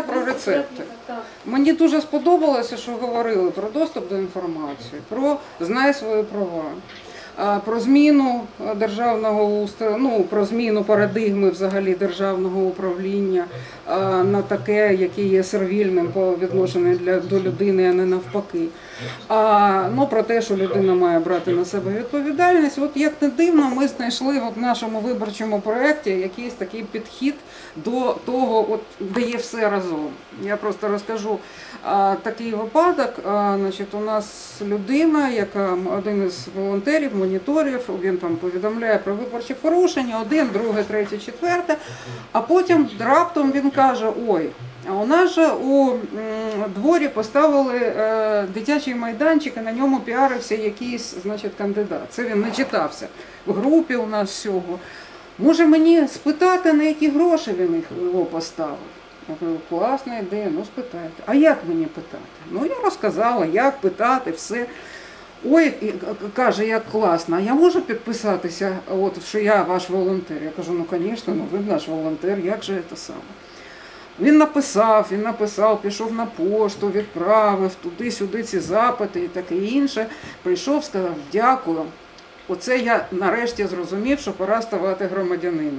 про рецепти. Мені дуже сподобалося, що говорили про доступ до інформації, про знай свої права, про зміну державного устрою, ну, про зміну парадигми взагалі державного управління на таке, яке є сервільним по відношенню до людини, а не навпаки. Ну, про те, що людина має брати на себе відповідальність. От як не дивно, ми знайшли в нашому виборчому проєкті якийсь такий підхід до того, от, де є все разом. Я просто розкажу такий випадок. Значить, у нас людина, яка один із волонтерів, моніторів, він там повідомляє про виборчі порушення, 1, 2, 3, 4, а потім раптом він каже: ой, а у нас же у дворі поставили дитячий майданчик, і на ньому піарився якийсь, значить, кандидат. Це він не читався в групі у нас всього. Може мені спитати, на які гроші він його поставив? Я кажу: класна ідея, ну спитайте. А як мені питати? Ну я розказала, як питати, все. Ой, каже, як класно, а я можу підписатися, от, що я ваш волонтер? Я кажу: ну звісно, ну ви наш волонтер, як же це саме? Він написав, пішов на пошту, відправив туди-сюди ці запити і таке інше. Прийшов, сказав: дякую. Оце я нарешті зрозумів, що пора ставати громадянином.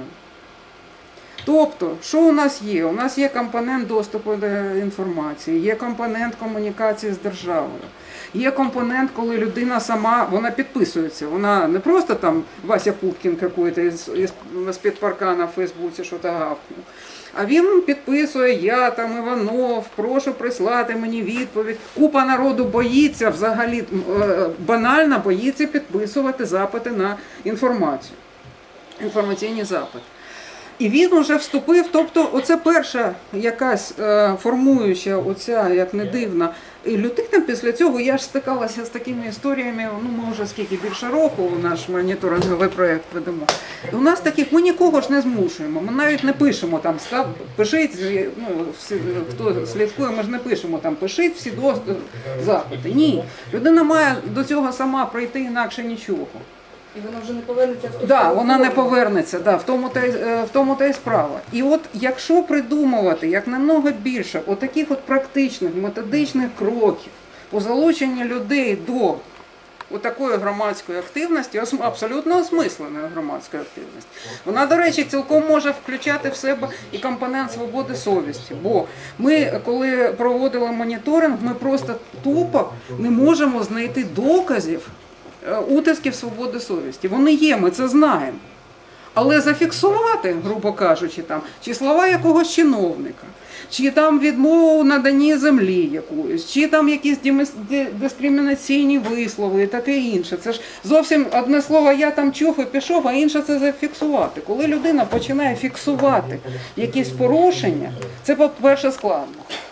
Тобто, що у нас є? У нас є компонент доступу до інформації, є компонент комунікації з державою, є компонент, коли людина сама, вона підписується, вона не просто там Вася Пупкін якийсь з-під паркана в Фейсбуці щось гавкнув, а він підписує: я там Іванов, прошу прислати мені відповідь. Купа народу боїться, взагалі банально боїться підписувати запити на інформацію, інформаційні запити. І він уже вступив, тобто оце перша якась формуюча, оця, як не дивна, і людина після цього, я ж стикалася з такими історіями, ну ми вже скільки, більше року наш моніторинговий проєкт ведемо. І у нас таких, ми нікого ж не змушуємо, ми навіть не пишемо там, пишіть, ну, хто слідкує, ми ж не пишемо там, пишіть всі запити. Ні, людина має до цього сама прийти, інакше нічого. І вона вже не повернеться в ту. Так, вона не повернеться, в тому та й справа. І от якщо придумувати як намного більше отаких от практичних, методичних кроків по залученню людей до такої громадської активності, абсолютно осмисленої громадської активності, вона, до речі, цілком може включати в себе і компонент свободи совісті. Бо ми, коли проводили моніторинг, ми просто тупо не можемо знайти доказів утисків свободи совісті. Вони є, ми це знаємо. Але зафіксувати, грубо кажучи, там, чи слова якогось чиновника, чи там відмову у наданні землі якоїсь, чи там якісь дискримінаційні вислови і таке інше. Це ж зовсім одне слово «я там чув і пішов», а інше це зафіксувати. Коли людина починає фіксувати якісь порушення, це, по-перше, складно.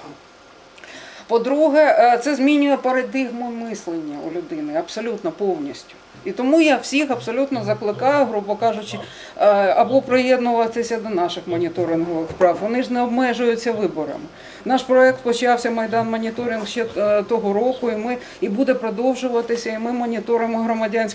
По-друге, це змінює парадигму мислення у людини абсолютно повністю. І тому я всіх абсолютно закликаю, грубо кажучи, або приєднуватися до наших моніторингових прав. Вони ж не обмежуються виборами. Наш проєкт почався, Майдан Моніторинг, ще того року, і буде продовжуватися, і ми моніторимо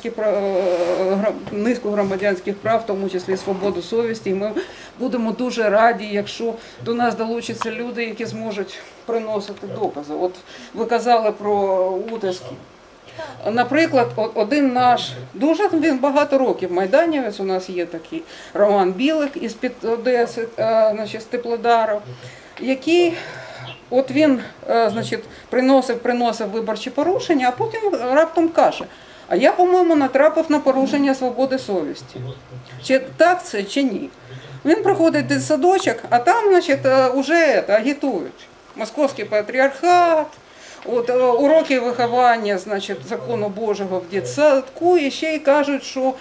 низку громадянських прав, в тому числі свободу совісті. І ми будемо дуже раді, якщо до нас долучаться люди, які зможуть приносити докази. От ви казали про утиски. Наприклад, один наш, дуже він багато років майданівець, у нас є такий Роман Білик із-під Одеси, значить, з Теплодару, який, от він, значить, приносив виборчі порушення, а потім раптом каже: а я, по-моєму, натрапив на порушення свободи совісті. Чи так це, чи ні? Він приходить в садочок, а там, значить, уже агітують. Московський патріархат, от, уроки виховання, значить, закону Божого в дитсадку, і ще й кажуть, що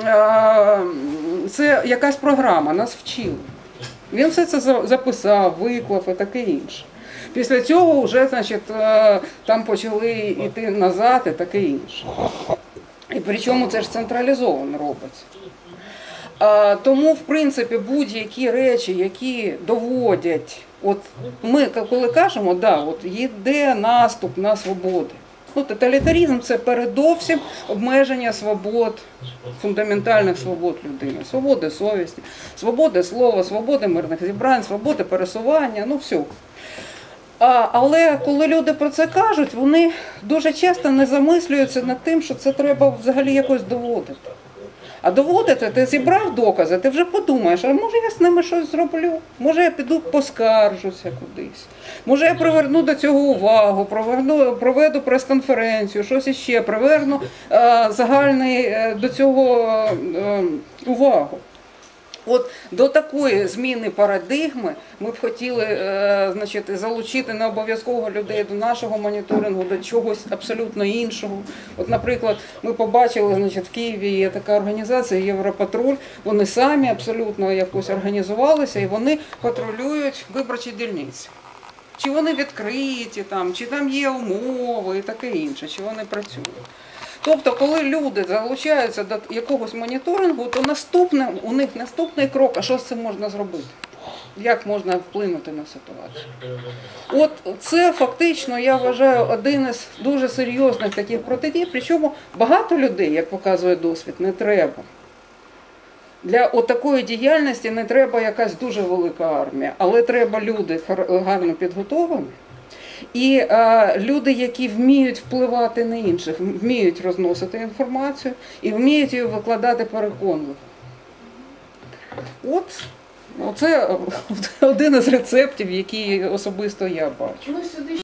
це якась програма, нас вчили. Він все це записав, виклав і таке інше. Після цього вже, значить, там почали йти назад і таке інше. І причому це ж централізовано робиться. Тому, в принципі, будь-які речі, які доводять, от ми коли кажемо, да, от йде наступ на свободи, Ну, тоталітаризм – це передовсім обмеження свобод, фундаментальних свобод людини. Свободи совісті, свободи слова, свободи мирних зібрань, свободи пересування, ну все. Але коли люди про це кажуть, вони дуже часто не замислюються над тим, що це треба взагалі якось доводити. А доводити, ти зібрав докази, ти вже подумаєш, а може я з ними щось зроблю, може я піду поскаржуся кудись, може я приверну до цього увагу, проведу прес-конференцію, щось іще, приверну загальний до цього увагу. От до такої зміни парадигми ми б хотіли залучити не обов'язково людей до нашого моніторингу, до чогось абсолютно іншого. От, наприклад, ми побачили, в Києві є така організація «Європатруль», вони самі абсолютно якось організувалися і вони патрулюють виборчі дільниці. Чи вони відкриті, чи там є умови і таке інше, чи вони працюють. Тобто, коли люди залучаються до якогось моніторингу, то у них наступний крок, а що з цим можна зробити? Як можна вплинути на ситуацію? От це фактично, я вважаю, один із дуже серйозних таких протидій, причому багато людей, як показує досвід, не треба. Для такої діяльності не треба якась дуже велика армія, але треба люди гарно підготовлені. І люди, які вміють впливати на інших, вміють розносити інформацію і вміють її викладати переконливо. Це один із рецептів, які особисто я бачу.